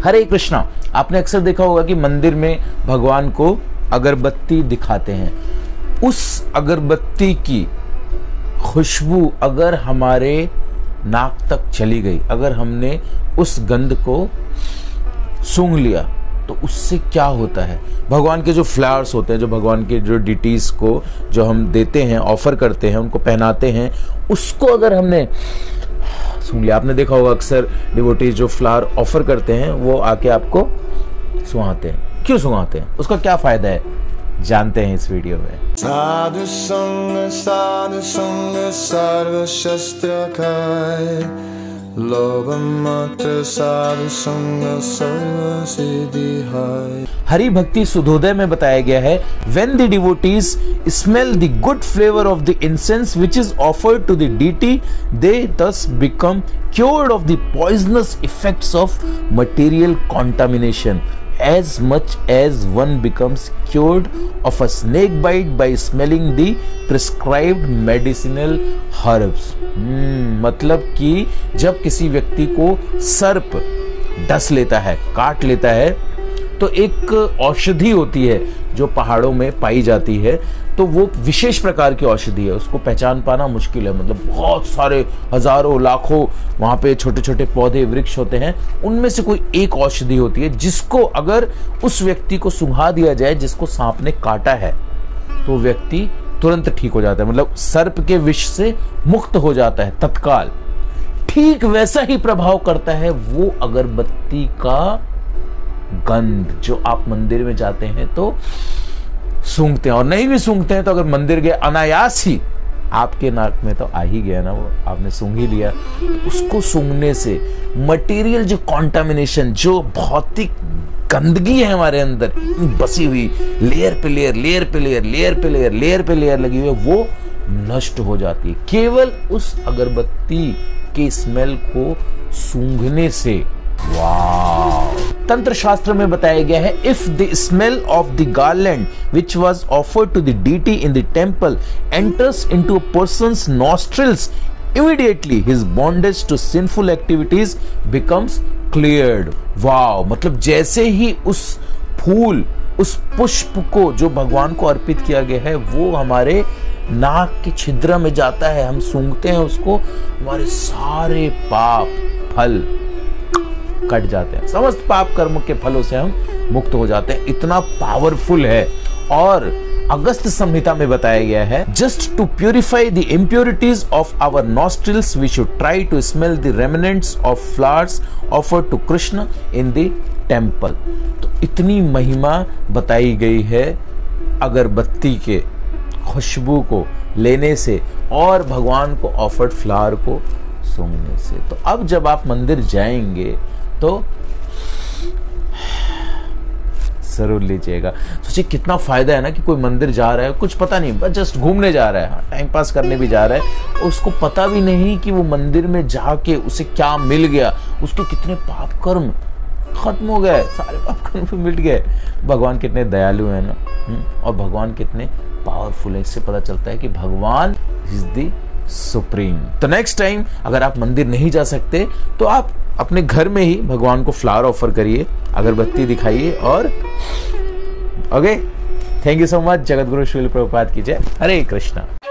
हरे कृष्णा। आपने अक्सर देखा होगा कि मंदिर में भगवान को अगरबत्ती दिखाते हैं। उस अगरबत्ती की खुशबू अगर हमारे नाक तक चली गई, अगर हमने उस गंध को सूंघ लिया, तो उससे क्या होता है? भगवान के जो फ्लावर्स होते हैं, जो भगवान के जो डिटीज को जो हम देते हैं, ऑफर करते हैं, उनको पहनाते हैं, उसको अगर हमने सूंघ लिया, आपने देखा होगा अक्सर डिवोटीज जो फ्लावर ऑफर करते हैं वो आके आपको सुहाते हैं। क्यों सुहाते हैं? उसका क्या फायदा है, जानते हैं इस वीडियो में। साधु संग सर्व शस्त्र खाए, लोभ मात्र साधु संग सर्व सिद्धि हाय। हरि भक्ति सुधोदय में बताया गया है, when the devotees smell the good flavor of the incense which is offered to the deity, they thus become cured of the poisonous effects of material contamination, as much as one becomes cured of a snake bite by smelling the prescribed medicinal herbs। मतलब कि जब किसी व्यक्ति को सर्प डस लेता है, काट लेता है, तो एक औषधि होती है जो पहाड़ों में पाई जाती है, तो वो विशेष प्रकार की औषधि है, उसको पहचान पाना मुश्किल है। मतलब बहुत सारे हजारों लाखों वहाँ पे छोटे छोटे पौधे वृक्ष होते हैं, उनमें से कोई एक औषधि होती है जिसको अगर उस व्यक्ति को सूंघा दिया जाए, जिसको सांप ने काटा है, तो व्यक्ति तुरंत ठीक हो जाता है, मतलब सर्प के विष से मुक्त हो जाता है तत्काल। ठीक वैसा ही प्रभाव करता है वो अगरबत्ती का गंध जो आप मंदिर में जाते हैं तो सूंघते हैं, और नहीं भी सूंघते हैं तो अगर मंदिर गए अनायास ही आपके नाक में तो आ ही गया ना, वो आपने सूंघ ही लिया। उसको सूंघने से मटेरियल जो कॉन्टामिनेशन, जो भौतिक गंदगी है हमारे अंदर बसी हुई, लेयर पे लेयर, लेयर पे लेयर, लेयर पे लेयर, लेयर पे लेयर लगी हुई है, वो नष्ट हो जाती है केवल उस अगरबत्ती के स्मेल को सूंघने से। वाह! तंत्र शास्त्र में बताया गया है, if the smell of the garland which was offered to the deity in the temple enters into a person's nostrils, immediately his bondage to sinful activities becomes cleared। Wow! मतलब जैसे ही उस फूल, उस पुष्प को जो भगवान को अर्पित किया गया है, वो हमारे नाक के छिद्र में जाता है, हम सूंघते हैं उसको, हमारे सारे पाप फल कट जाते हैं, समस्त पाप कर्म के फलों से हम मुक्त हो जाते हैं। इतना पावरफुल है। और अगस्त संहिता में बताया गया है, just to purify the impurities of our nostrils we should try to smell the remnants of flowers offered to Krishna in the temple. तो इतनी महिमा बताई गई है अगरबत्ती के खुशबू को लेने से और भगवान को ऑफर्ड फ्लावर को सूंघने से। तो अब जब आप मंदिर जाएंगे तो जरूर लीजिएगा। सोचिए कितना फायदा है ना कि कोई मंदिर जा रहा है, कुछ पता नहीं, बस जस्ट घूमने जा रहा है, टाइम पास करने भी जा रहा है, उसको पता भी नहीं कि वो मंदिर में जाके उसे क्या मिल गया, उसके कितने पाप कर्म खत्म हो गए, सारे पाप कर्म मिट गए। भगवान कितने दयालु है ना, और भगवान कितने पावरफुल है। इससे पता चलता है कि भगवान इज द सुप्रीम। तो नेक्स्ट टाइम अगर आप मंदिर नहीं जा सकते तो आप अपने घर में ही भगवान को फ्लावर ऑफर करिए, अगरबत्ती दिखाइए, और okay. Thank you so much. Jagat Guru Srila Prabhupada की जय। हरे कृष्णा।